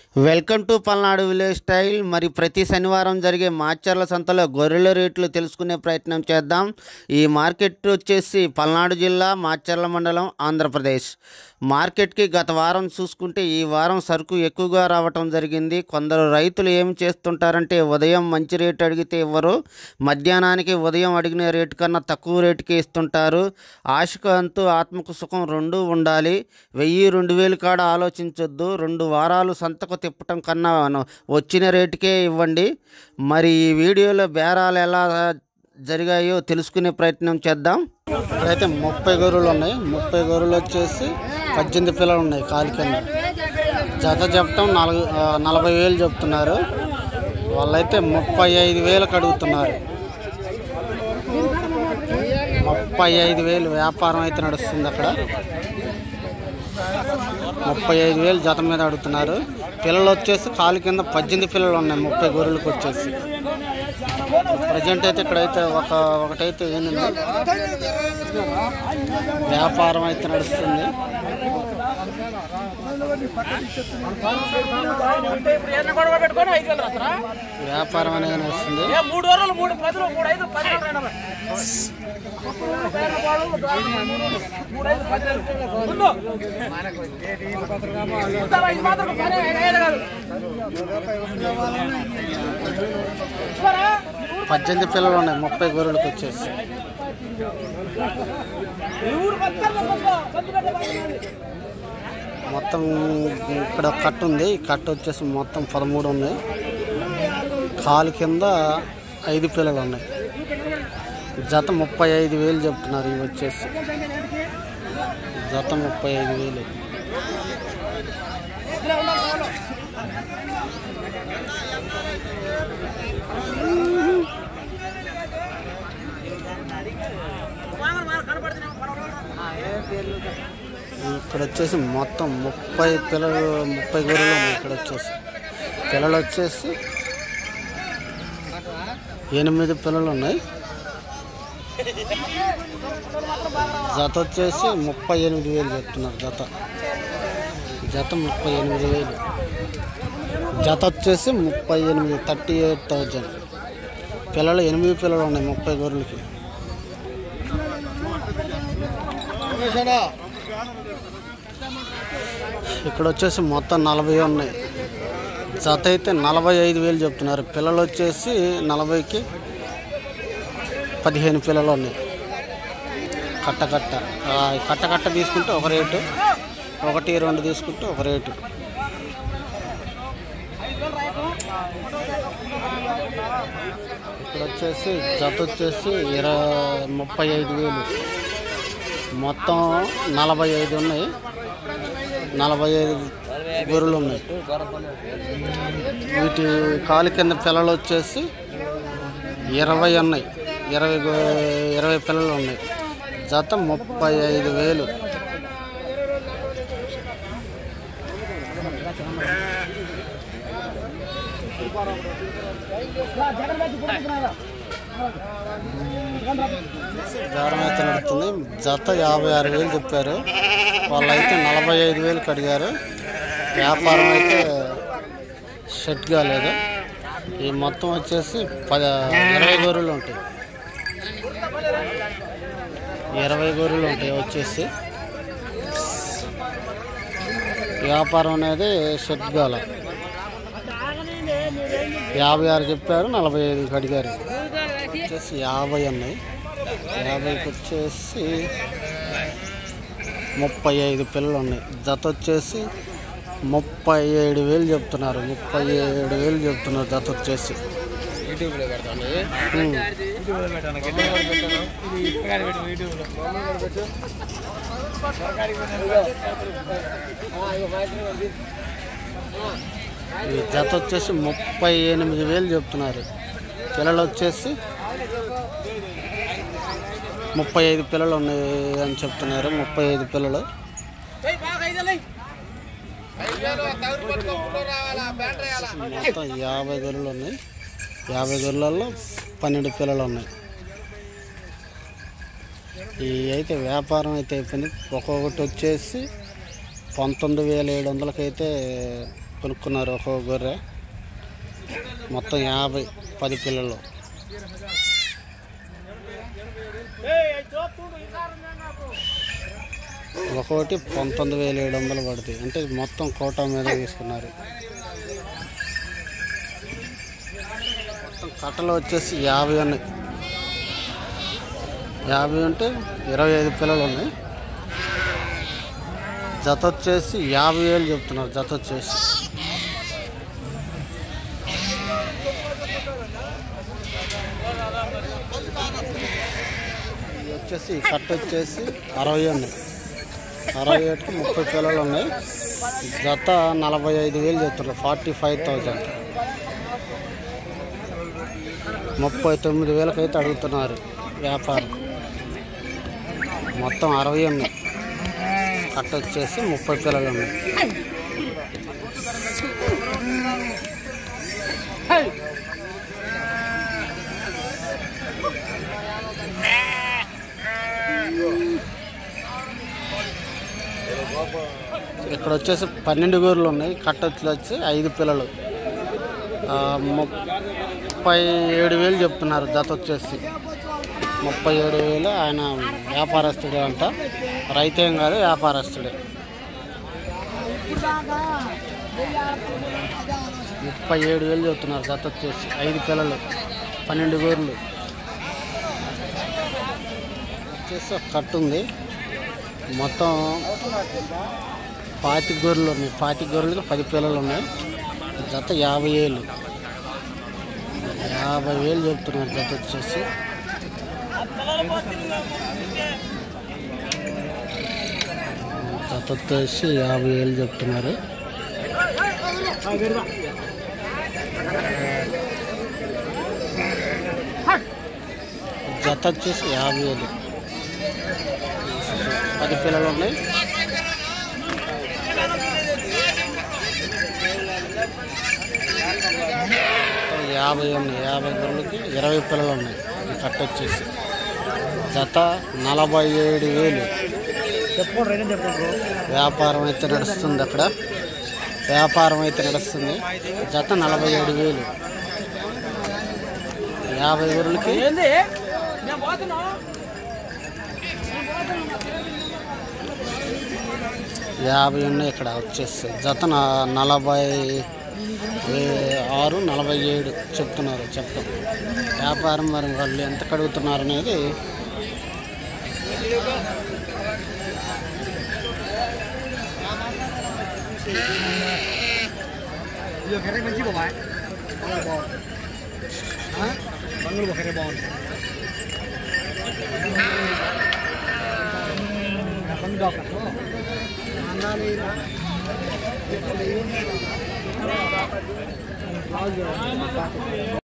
Welcome to Palnadu village style. మరి ప్రతి శనివారం జరిగే మాచర్ల సంతలో గొర్రెల రేట్లు తెలుసుకునే ప్రయత్నం చేద్దాం. ఈ మార్కెట్ వచ్చేసి పల్నాడు జిల్లా మాచర్ల మండలం ఆంధ్రప్రదేశ్. మార్కెట్కి గత వారం చూసుకుంటే ఈ వారం సరుకు ఎక్కువగా రావటం జరిగింది. కొందరు రైతులు ఏం చేస్తుంటారంటే ఉదయం మంచి రేటు అడిగితే ఇవ్వరు, మధ్యాహ్నానికి ఉదయం అడిగిన రేటు కన్నా తక్కువ రేటుకి ఇస్తుంటారు. ఆశకు అంతు ఆత్మకు సుఖం రెండూ ఉండాలి. 1000-2000 కాడ ఆలోచించొద్దు. 2 వారాలు సంతకు తిప్పటం కన్నా వచ్చిన రేటుకే ఇవ్వండి. మరి ఈ వీడియోలో బేరాలు ఎలా జరిగాయో తెలుసుకునే ప్రయత్నం చేద్దాం. ఇక్కడైతే 30 గొర్రెలు ఉన్నాయి. 30 గొర్రెలు వచ్చేసి 18 పిల్లలు ఉన్నాయి. కాలి కింద జత చెప్పటం 40,000 చెప్తున్నారు. వాళ్ళైతే 35,000కి అడుగుతున్నారు. 35,000 వ్యాపారం అయితే నడుస్తుంది. అక్కడ 35,000 జత మీద అడుగుతున్నారు. పిల్లలు వచ్చేసి కాలు కింద 18 పిల్లలు ఉన్నాయి 30 గొర్రెలకు వచ్చేసి. ప్రజెంట్ అయితే ఇక్కడైతే ఒకటైతే ఏంటంటే వ్యాపారం అయితే నడుస్తుంది. వ్యాపారం అనేది నడుస్తుంది. పద్దెనిమిది పిల్లలు ఉన్నాయి 30 గొర్రెలకు వచ్చేసి. మొత్తం ఇక్కడ కట్ట ఉంది. ఈ కట్ట వచ్చేసి మొత్తం 13 ఉన్నాయి. కాలు కింద 5 పిల్లలు ఉన్నాయి. జత 35,000 చెప్తున్నారు. ఇవి వచ్చేసి జత 35,000. ఇక్కడ వచ్చేసి మొత్తం 30 పిల్లలు 30 గొర్రెలు ఉన్నాయి. ఇక్కడ వచ్చేసి పిల్లలు వచ్చేసి 8 పిల్లలు ఉన్నాయి. జత వచ్చేసి 38,000 చెప్తున్నారు. జత 38,000. జత వచ్చేసి 38,000. పిల్లలు 8 పిల్లలు ఉన్నాయి 30 గొర్రెలకి. ఇక్కడ వచ్చేసి మొత్తం 40 ఉన్నాయి. జత అయితే 45,000 చెప్తున్నారు. పిల్లలు వచ్చేసి 40కి 15 పిల్లలు ఉన్నాయి. కట్ట తీసుకుంటే ఒక రేటు, 1-2 తీసుకుంటే ఒక రేటు. ఇక్కడ వచ్చేసి జత వచ్చేసి 35,000. మొత్తం 45 ఉన్నాయి. 45 గొర్రెలు ఉన్నాయి. వీటి కాలు కింద పిల్లలు వచ్చేసి 20 ఉన్నాయి. 20 పిల్లలు ఉన్నాయి. జత 35,000. బేరం అయితే నడుస్తుంది. జత 56,000 చెప్పారు. వాళ్ళైతే 45,000కి అడిగారు. వ్యాపారం అయితే సెట్ కాలేదు. ఈ మొత్తం వచ్చేసి 20 గొర్రెలు ఉంటాయి. 20 గొర్రెలు ఉంటాయి వచ్చేసి. వ్యాపారం అనేది సెట్ కాల. 56 చెప్పారు. 45కి అడిగారు. వచ్చేసి 50 ఉన్నాయి. 50కి వచ్చేసి 35 పిల్లలు ఉన్నాయి. జత వచ్చేసి 37,000 చెప్తున్నారు. 37,000 చెప్తున్నారు జత వచ్చేసి. ఈ జత వచ్చేసి 38,000 చెప్తున్నారు. పిల్లలు వచ్చేసి 35 పిల్లలు ఉన్నాయి అని చెప్తున్నారు. 35 పిల్లలు. మొత్తం 50 గొర్రెలు ఉన్నాయి. 50 గొర్రెలలో 12 పిల్లలు ఉన్నాయి. ఈ అయితే వ్యాపారం అయితే అయిపోయింది. ఒక్కొక్కటి వచ్చేసి 19,700కి అయితే కొనుక్కున్నారు ఒక గొర్రె. మొత్తం 50 10 పిల్లలు. ఒకటి 19,700 పడుతుంది. అంటే మొత్తం కోటా మీద తీసుకున్నారు. మొత్తం కట్టలు వచ్చేసి 50 ఉన్నాయి. 50 ఉంటే 25 పిల్లలు ఉన్నాయి. జత వచ్చేసి 50,000 చెప్తున్నారు. జత వచ్చేసి కట్ట వచ్చేసి 60 ఉన్నాయి. 60కి 30 పిల్లలు ఉన్నాయి. జత 45,000 చెప్తున్నారు. 45,000. 39,000 అయితే అడుగుతున్నారు వ్యాపారం. మొత్తం 60 ఉన్నాయి. కట్ట వచ్చేసి 30 పిల్లలు ఉన్నాయి. ఇక్కడ వచ్చేసి 12 గొర్రెలు ఉన్నాయి. కట్ట వచ్చి 5 పిల్లలు. 37,000 చెప్తున్నారు. జత వచ్చేసి 37,000. ఆయన వ్యాపారస్తుడే అంట, రైతేం కాదు, వ్యాపారస్తుడే. 37,000 చెప్తున్నారు. జత వచ్చేసి 5 పిల్లలు, 12 గొర్రెలు. వచ్చేసి ఒక కట్టు ఉంది. మొత్తం 25 గొర్రెలు ఉన్నాయి. 25 గొర్రెలకి 10 పిల్లలు ఉన్నాయి. జత 50,000. 50,000 చెప్తున్నారు. జత వచ్చేసి జత వచ్చేసి 50,000 చెప్తున్నారు. జత వచ్చేసి 50,000. 10 పిల్లలు ఉన్నాయి. 50 ఉన్నాయి. 50 గొర్రెలకి 20 పిల్లలు ఉన్నాయి. ఈ కట్ట వచ్చేసి జత 47,000. వ్యాపారం అయితే నడుస్తుంది. అక్కడ వ్యాపారం అయితే నడుస్తుంది. జత 47,000. 50 గొర్రెలకి 50 ఉన్నాయి. ఇక్కడ వచ్చేసి జత 46, 47 చెప్తున్నారు. వ్యాపారం మరి వాళ్ళు ఎంత కడుగుతున్నారు అనేది